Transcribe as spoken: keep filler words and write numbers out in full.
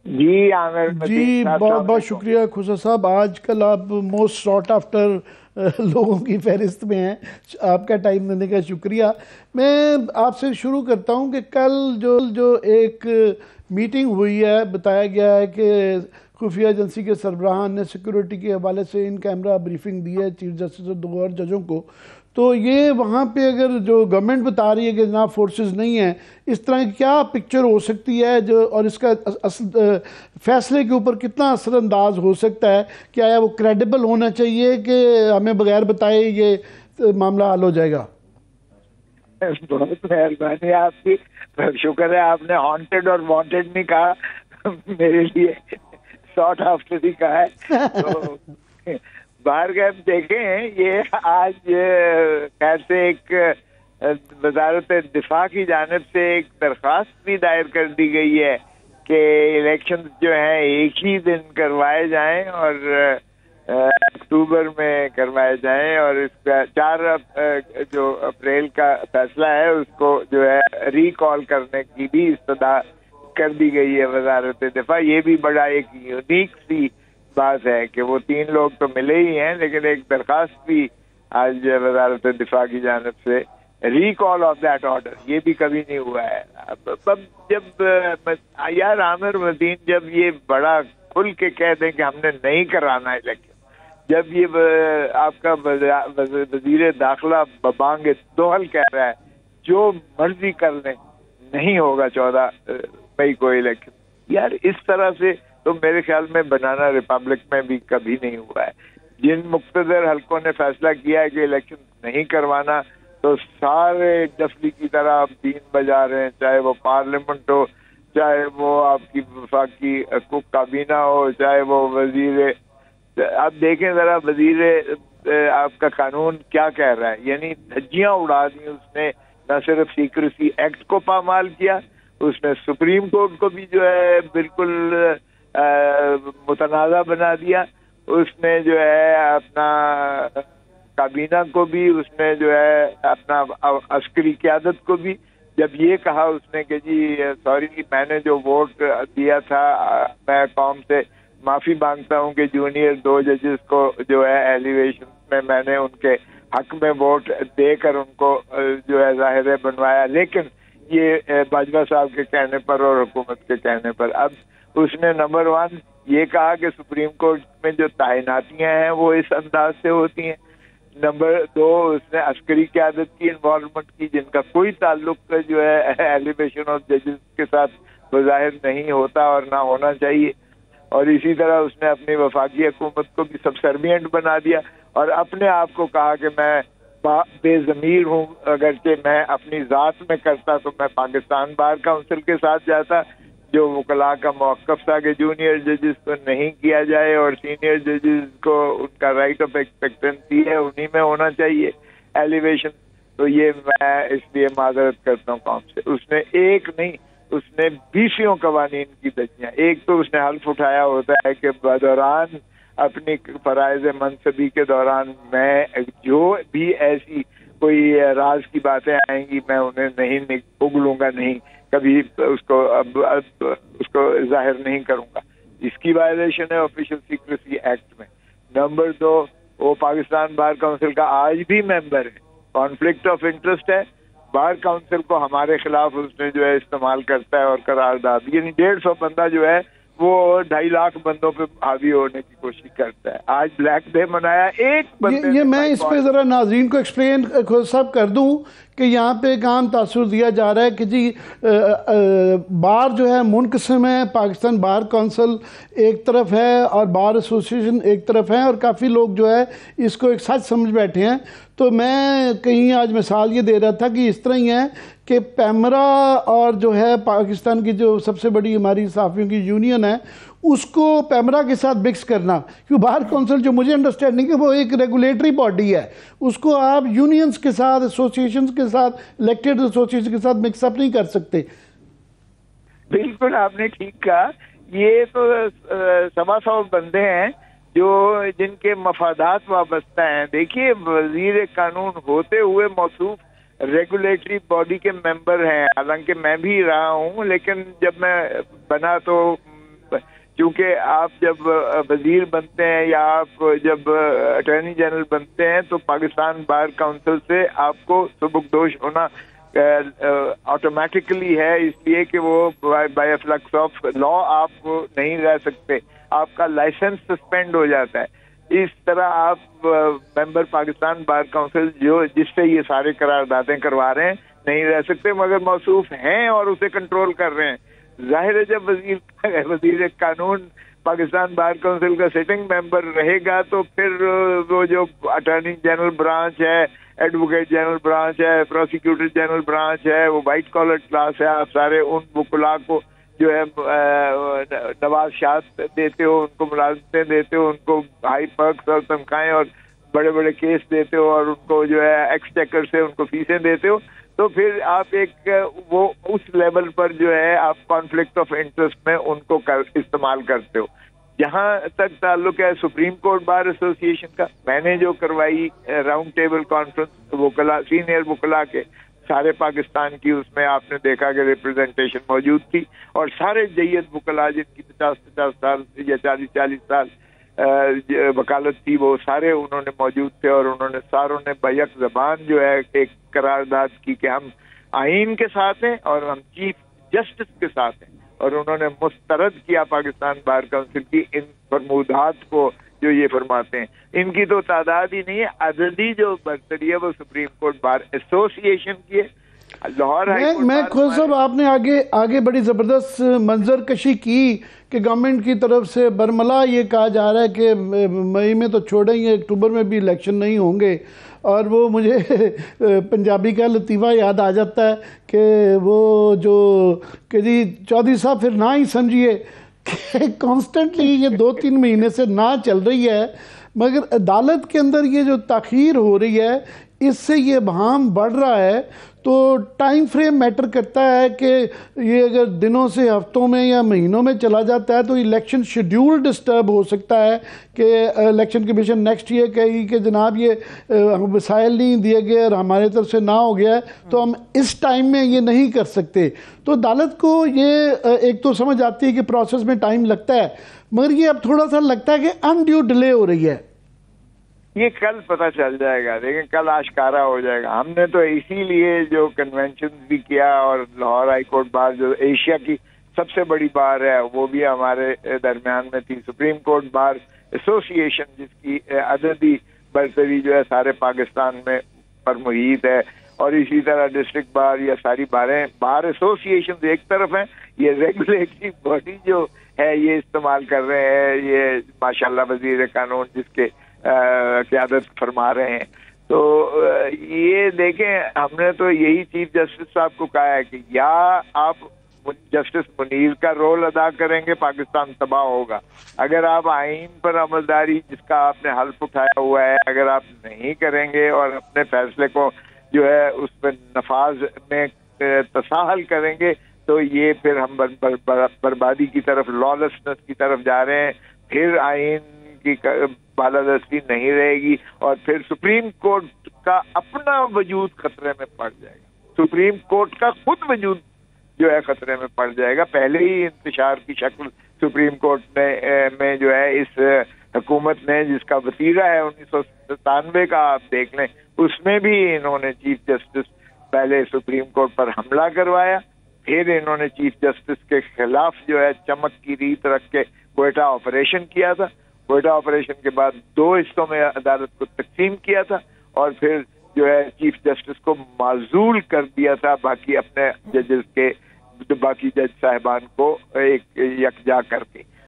جی عامر جی بہت بہت شکریہ خوسا صاحب. آج کل آپ موسٹ ساٹ آفٹر لوگوں کی فہرست میں ہیں. آپ کا ٹائم دینے کا شکریہ. میں آپ سے شروع کرتا ہوں کہ کل جو جو ایک میٹنگ ہوئی ہے، بتایا گیا ہے کہ خفیہ ایجنسی کے سربراہان نے سیکیورٹی کے حوالے سے ان کیمرہ بریفنگ دی ہے چیف جسٹس اور دو اور ججوں کو. تو یہ وہاں پہ اگر جو گورنمنٹ بتا رہی ہے کہ جناب فورسز نہیں ہیں، اس طرح کی کیا پکچر ہو سکتی ہے جو، اور اس کا اصل فیصلے کے اوپر کتنا اثر انداز ہو سکتا ہے؟ کیا وہ کریڈیبل ہونا چاہیے کہ ہمیں بغیر بتائے یہ معاملہ حل ہو جائے گا؟ بہت مہربانی آپ کی، شکر ہے آپ نے ہانٹیڈ اور وانٹیڈ نہیں کہا، میرے لیے ساٹ آفٹر ہی کہا ہے. تو باہر گئے دیکھیں، یہ آج خیر سے ایک وزارت دفاع کی جانب سے ایک درخواست بھی دائر کر دی گئی ہے کہ الیکشن جو ہیں ایک ہی دن کروائے جائیں اور اکتوبر میں کروائے جائیں، اور اس کا چار جو اپریل کا فیصلہ ہے اس کو جو ہے ری کال کرنے کی بھی استدعا کر دی گئی ہے وزارت دفاع. یہ بھی بڑا ایک یونیک سی بات ہے کہ وہ تین لوگ تو ملے ہی ہیں، لیکن ایک درخواست بھی آج وزارت دفاع کی جانب سے recall of that order, یہ بھی کبھی نہیں ہوا ہے. اب جب یار عامر مدین جب یہ بڑا کھل کے کہہ دیں کہ ہم نے نہیں کرانا الیکشن، جب یہ آپ کا وزیر داخلہ ببانگ دوہل کہہ رہا ہے جو مرضی کر لیں نہیں ہوگا چودہ مئی کو الیکشن، یار اس طرح سے تو میرے خیال میں بنانا ریپبلک میں بھی کبھی نہیں ہوا ہے. جن مقتدر حلقوں نے فیصلہ کیا ہے کہ الیکشن نہیں کروانا، تو سارے ڈفلی کی طرح بین بجا رہے ہیں، چاہے وہ پارلیمنٹ ہو، چاہے وہ آپ کی وفاقی کابینہ ہو، چاہے وہ وزیر. اب دیکھیں ذرا وزیر آپ کا قانون کیا کہہ رہا ہے، یعنی دھجیاں اڑا دی اس نے. نہ صرف سیکریسی ایکٹ کو پامال کیا، اس نے سپریم کورٹ کو بھی جو ہے بالکل متنازع بنا دیا، اس نے جو ہے اپنا کابینہ کو بھی، اس نے جو ہے اپنا عسکری قیادت کو بھی. جب یہ کہا اس نے کہ جی سوری میں نے جو ووٹ دیا تھا میں قوم سے معافی مانگتا ہوں کہ جونیئر دو ججز کو جو ہے ایلیویشن میں میں نے ان کے حق میں ووٹ دے کر ان کو جو ہے ظاہر بنوایا، لیکن یہ باجوہ صاحب کے کہنے پر اور حکومت کے کہنے پر. اب اس نے نمبر ون یہ کہا کہ سپریم کورٹ میں جو تعیناتیاں ہیں وہ اس انداز سے ہوتی ہیں. نمبر دو اس نے عسکری قیادت کی انوالومنٹ کی، جن کا کوئی تعلق جو ہے ایلیویشن اور ججز کے ساتھ بظاہر نہیں ہوتا اور نہ ہونا چاہیے. اور اسی طرح اس نے اپنی وفاقی حکومت کو بھی سب سروینٹ بنا دیا اور اپنے آپ کو کہا کہ میں بے ضمیر ہوں، اگرچہ میں اپنی ذات میں کرتا تو میں پاکستان بار کونسل کے ساتھ جاتا جو وکلاء کا موقف تھا کہ جونیئر ججز کو نہیں کیا جائے اور سینئر ججز کو ان کا رائٹ آف ایکسپیکٹنسی ہے انہی میں ہونا چاہیے ایلیویشن. تو یہ میں اس لیے معذرت کرتا ہوں قوم سے. اس نے ایک نہیں، اس نے بیسیوں قوانین کی دھجیاں. ایک تو اس نے حلف اٹھایا ہوتا ہے کہ بدوران اپنی فرائض منصبی کے دوران میں جو بھی ایسی کوئی راز کی باتیں آئیں گی میں انہیں نہیں اگلوں گا، نہیں کبھی اس کو اب اب اس کو ظاہر نہیں کروں گا. اس کی وائلیشن ہے آفیشل سیکریسی ایکٹ میں. نمبر دو وہ پاکستان بار کونسل کا آج بھی ممبر ہے، کانفلکٹ آف انٹرسٹ ہے. بار کونسل کو ہمارے خلاف اس نے جو ہے استعمال کرتا ہے اور قرارداد، یعنی ڈیڑھ سو بندہ جو ہے وہ ڈھائی لاکھ بندوں پہ حاوی ہونے کی کوشش کرتا ہے. آج بلیک ڈے منایا ایک بندے یہ میں اس پہ ذرا ناظرین کو ایکسپلین سب کر دوں کہ یہاں پہ ایک عام تاثر دیا جا رہا ہے کہ جی بار جو ہے منقسم ہے، پاکستان بار کونسل ایک طرف ہے اور بار ایسوسیشن ایک طرف ہے، اور کافی لوگ جو ہے اس کو ایک سچ سمجھ بیٹھے ہیں. تو میں کہیں آج مثال یہ دے رہا تھا کہ اس طرح ہی ہے کہ پیمرا اور جو ہے پاکستان کی جو سب سے بڑی ہماری صحافیوں کی یونین ہے اس کو پیمرا کے ساتھ مکس کرنا، کیوں بار کونسل جو مجھے انڈرسٹینڈنگ ہے وہ ایک ریگولیٹری باڈی ہے، اس کو آپ یونینز کے ساتھ، ایسوسیشنز کے ساتھ، الیکٹڈ ایسوسیشن کے ساتھ مکس اپ نہیں کر سکتے. بالکل آپ نے ٹھیک کہا. یہ تو سوا سو بندے ہیں جو جن کے مفادات وابستہ ہیں. دیکھیے وزیر قانون ہوتے ہوئے موصوف ریگولیٹری باڈی کے ممبر ہیں، حالانکہ میں بھی رہا ہوں، لیکن جب میں بنا تو چونکہ آپ جب وزیر بنتے ہیں یا آپ جب اٹارنی جنرل بنتے ہیں تو پاکستان بار کونسل سے آپ کو سبکدوش ہونا آٹومیٹکلی ہے، اس لیے کہ وہ بائی فلکس آف لا آپ نہیں رہ سکتے، آپ کا لائسنس سسپینڈ ہو جاتا ہے۔ اس طرح آپ ممبر پاکستان بار کونسل جو جس سے یہ سارے قراردادیں کروا رہے ہیں نہیں رہ سکتے، مگر موصوف ہیں اور اسے کنٹرول کر رہے ہیں۔ ظاہر ہے جب وزیر وزیر قانون پاکستان بار کونسل کا سٹنگ ممبر رہے گا تو پھر وہ جو اٹارنی جنرل برانچ ہے، ایڈوکیٹ جنرل برانچ ہے، پروسیکیوٹر جنرل برانچ ہے، وہ وائٹ کالر کلاس ہے، آپ سارے ان وکلاء کو جو ہے نوازشات دیتے ہو، ان کو ملازمتیں دیتے ہو، ان کو ہائی پرکس اور تنخواہیں اور بڑے بڑے کیس دیتے ہو، اور ان کو جو ہے ایکسچیکر سے ان کو فیسیں دیتے ہو، تو پھر آپ ایک وہ اس لیول پر جو ہے آپ کانفلکٹ آف انٹرسٹ میں ان کو استعمال کرتے ہو۔ جہاں تک تعلق ہے سپریم کورٹ بار ایسوسی ایشن کا، میں نے جو کروائی راؤنڈ ٹیبل کانفرنس وکلا سینئر وکلا کے سارے پاکستان کی، اس میں آپ نے دیکھا کہ ریپرزنٹیشن موجود تھی، اور سارے جید وکلا جن کی پچاس پچاس سال یا چالیس چالیس سال وکالت تھی وہ سارے انہوں نے موجود تھے، اور انہوں نے ساروں نے بیک زبان جو ہے ایک قرارداد کی کہ ہم آئین کے ساتھ ہیں اور ہم چیف جسٹس کے ساتھ ہیں، اور انہوں نے مسترد کیا پاکستان بار کونسل کی ان فرمودات کو جو یہ فرماتے ہیں۔ ان کی تو تعداد ہی نہیں ہے، عددی جو برتری ہے وہ سپریم کورٹ بار ایسوسی ایشن کی ہے۔ لاہور میں کھوسا صاحب آپ نے آگے آگے بڑی زبردست منظر کشی کی کہ گورنمنٹ کی طرف سے برملا یہ کہا جا رہا ہے کہ مئی میں تو چھوڑیں گے، اکتوبر میں بھی الیکشن نہیں ہوں گے، اور وہ مجھے پنجابی کا لطیفہ یاد آ جاتا ہے کہ وہ جو کہ جی چودھری صاحب پھر نہ ہی سمجھیے کہ کانسٹنٹلی یہ دو تین مہینے سے نہ چل رہی ہے، مگر عدالت کے اندر یہ جو تاخیر ہو رہی ہے اس سے یہ ابہام بڑھ رہا ہے۔ تو ٹائم فریم میٹر کرتا ہے کہ یہ اگر دنوں سے ہفتوں میں یا مہینوں میں چلا جاتا ہے تو الیکشن شیڈیول ڈسٹرب ہو سکتا ہے کہ الیکشن کمیشن نیکسٹ یہ کہے کہ جناب یہ وسائل نہیں دیے گئے اور ہمارے طرف سے نہ ہو گیا ہے تو ہم اس ٹائم میں یہ نہیں کر سکتے۔ تو عدالت کو یہ ایک تو سمجھ آتی ہے کہ پروسیس میں ٹائم لگتا ہے، مگر یہ اب تھوڑا سا لگتا ہے کہ انڈیو ڈیلے ہو رہی ہے۔ یہ کل پتہ چل جائے گا، لیکن کل آشکارا ہو جائے گا۔ ہم نے تو اسی لیے جو کنونشن بھی کیا، اور لاہور ہائی کورٹ بار جو ایشیا کی سب سے بڑی بار ہے وہ بھی ہمارے درمیان میں تھی، سپریم کورٹ بار ایسوسی ایشن جس کی عددی برتری جو ہے سارے پاکستان میں پر محیط ہے، اور اسی طرح ڈسٹرکٹ بار یا ساری باریں بار ایسوسی ایشن ایک طرف ہیں، یہ ریگولیٹری باڈی جو ہے یہ استعمال کر رہے ہیں، یہ ماشاءاللہ وزیر قانون جس کے قیادت فرما رہے ہیں۔ تو یہ دیکھیں ہم نے تو یہی چیف جسٹس صاحب کو کہا ہے کہ یا آپ جسٹس منیر کا رول ادا کریں گے پاکستان تباہ ہوگا، اگر آپ آئین پر عملداری جس کا آپ نے حلف اٹھایا ہوا ہے اگر آپ نہیں کریں گے اور اپنے فیصلے کو جو ہے اس پہ نفاذ میں تساہل کریں گے تو یہ پھر ہم بربادی کی طرف، لالسنس کی طرف جا رہے ہیں، پھر آئین کی بالادستی نہیں رہے گی، اور پھر سپریم کورٹ کا اپنا وجود خطرے میں پڑ جائے گا، سپریم کورٹ کا خود وجود جو ہے خطرے میں پڑ جائے گا۔ پہلے ہی انتشار کی شکل سپریم کورٹ نے میں جو ہے اس حکومت نے جس کا وتیرہ ہے انیس سو ستانوے کا آپ دیکھ لیں، اس میں بھی انہوں نے چیف جسٹس پہلے سپریم کورٹ پر حملہ کروایا، پھر انہوں نے چیف جسٹس کے خلاف جو ہے چمک کی ریت رکھ کے کوئٹہ آپریشن کیا تھا، کوئٹہ آپریشن کے بعد دو حصوں میں عدالت کو تقسیم کیا تھا، اور پھر جو ہے چیف جسٹس کو معزول کر دیا تھا باقی اپنے ججز کے باقی جج صاحبان کو ایک یکجا کر کے۔